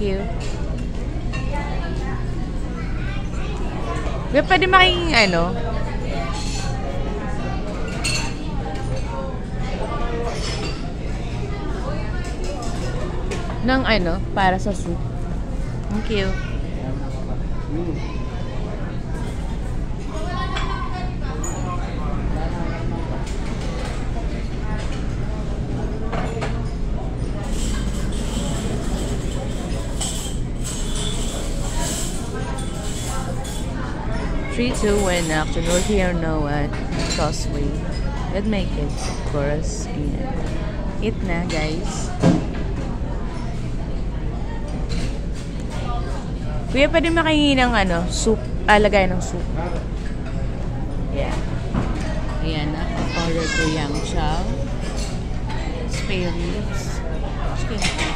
you. Pwede making ano? Ng ano? Para sa soup. Thank you. Three, two, one action. We're here now at Causeway. Let's make it, of course. And eat na, guys. Kuya, pwede makahingi ng ano, soup. Lagay ng soup. Yeah. Ayan na. Order ko yung chow. Spare ribs. Chicken.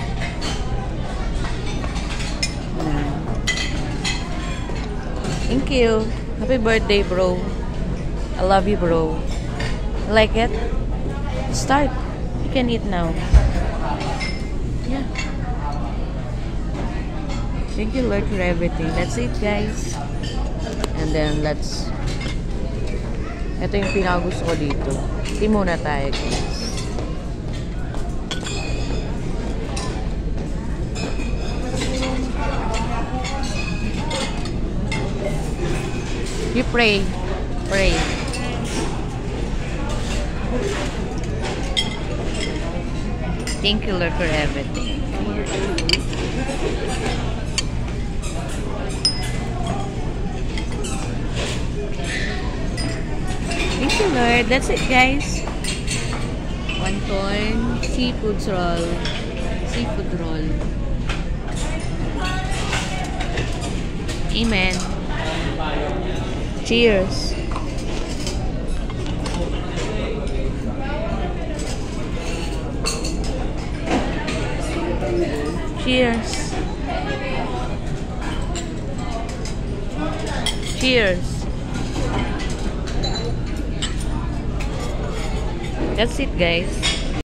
Thank you. Happy birthday, bro. I love you, bro. Like it? Start. You can eat now. Yeah. Thank you, Lord, for everything. That's it, guys. And then, let's... Ito yung pinakagusto ko dito. Iti muna tayo, guys. You pray. Pray. Thank you, Lord, for everything. Thank you, Lord. That's it, guys. Wonton, seafood roll. Seafood roll. Amen. Cheers. Cheers. Cheers. That's it, guys.